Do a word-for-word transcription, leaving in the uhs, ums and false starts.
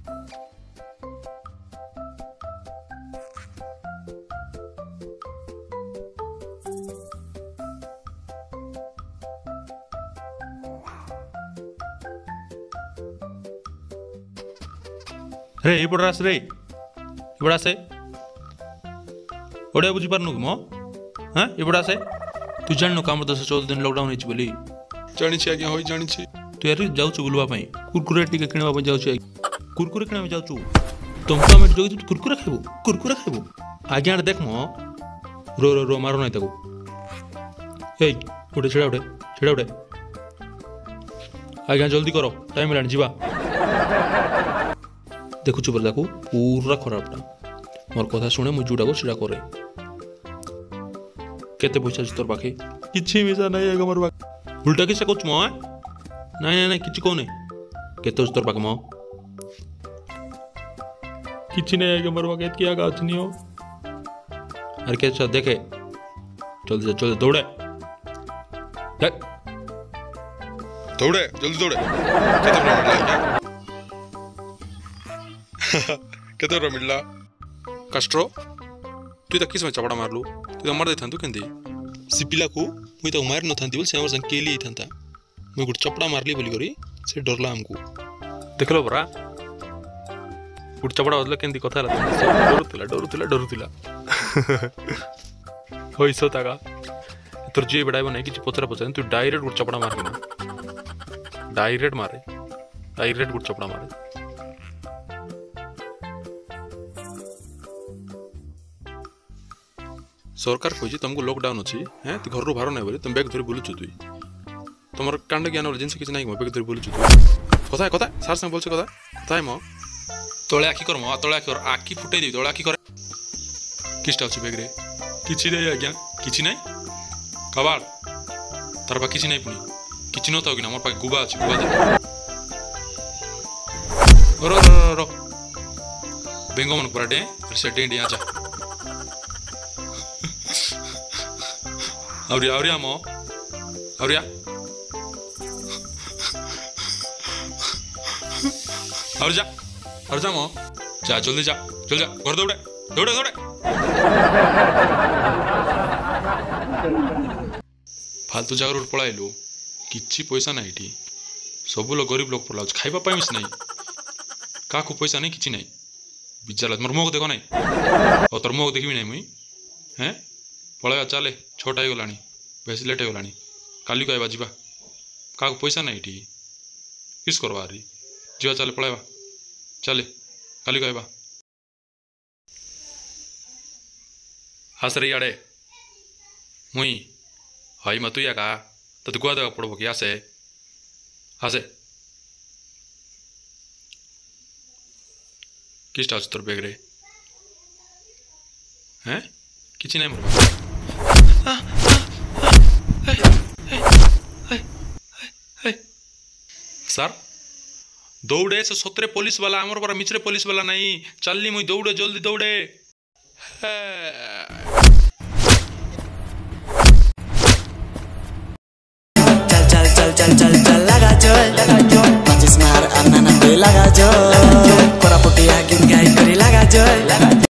रे इपड़ा आस रे इपड़ा आसे ओडिया बुझी पारनु कि मो हां इपड़ा आसे तू जाननु काम दस चौदह दिन लॉकडाउन हेछि बोली जानि छी आज्ञा होई जानि छी तू यार जाउछु बुलवा पई कुरकुरे टिके किनवा पई जाउछु कुरकुरे किनवा जाउछु तुमको हम जोगी कुरकुरे खाबो कुरकुरे खाबो आज्ञा देख मो रो रो रो मारो नै ताको ए उठे छेड़ा उठे छेड़ा उठे आज्ञा जल्दी करो टाइम लानी जीवा देखुछु बरदा को पूरा खराबटा मोर कथा सुने मु जुडा को सिडा करे केते पैसा तोर पाखे किछि मिसा नै है मोर पाखे उल्टा किसे कहछ मो नै नै नै किछि कोने केते तोर पाखे मो किछि नै है मोर पाखे किया गाछ नि हो अरे के छ देखे जल्दी जल्दी दौड़े दौड़े जल्दी दौड़े केते मिला केते रो मिला कास्ट्रो तू त किसमें चपड़ा मारलु तू त मार देथांतु केंदी सिपिला को मुई त मार न थांती बोल से हमर संग केली थांता मुई गुड चपड़ा मारली बोली करी से डरला हमको देखलो बरा गुड चपड़ा बदले केंदी कथा ला डरुतला डरुतला डरुतला होइसो तागा तोर जे बडाय बनै किछ पचरा पचरा तू डायरेक्ट गुड चपड़ा मार के डायरेक्ट मारे डायरेक्ट गुड चपड़ा मारे सरकार कहि तुमको लॉकडाउन अछि हैं तू घर रो बाहर नै बोले तुम बैग धरि बोलुछु तुई तमर कांड ज्ञान और जिंस किछ नै बैग धरि बोलुछु कथा कथा सार संग बोलछ कथा कथा म तोळे आखी कर म तोळे आखी कर आखी फुटै दे तोळे आखी कर किछटा अछि बैग रे किछि नै आज्ञा किछि नै कबाड़ तार बा किछि नै पुनी किछि न ताउ कि हमर पाके गुबा अछि गुबा दे रो रो रो बेंगो मन पराटे से डेंडी आजा Auria, auria mo. Auria. Auria. Auria mo. जा जल्दी जा जल्दी जा घर दौड़े दौड़े दौड़े फालतू जगह रोड पळाइलु किछि पैसा नाही ठी सब लोग गरीब लोग पळाउ खाइबा पाइ मिस नाही काको पैसा नाही किछि नाही बिचारा मोर मुख देखो नाही ओ तोर मुख देखिबि नाही मुई हैं पळाया चले छोटा ही गलानी बेसी लेट हो गलानी काली कहबा जीवा का पैसा नहीं ठी किस करवा री जीवा चले पळाया चले काली कहबा हसरे याडे मुई हाई मतु या का तो गुआ देवा पड़बो कि आसे हसे किसटा तोर बैग रे हैं किछि नहीं मोर सर दौड़े से सतरे पुलिस वाला आमर पर मिचरे पुलिस वाला नहीं चलनी मुई दौड़े जल्दी दौड़े चल चल चल चल चल चल लगा चल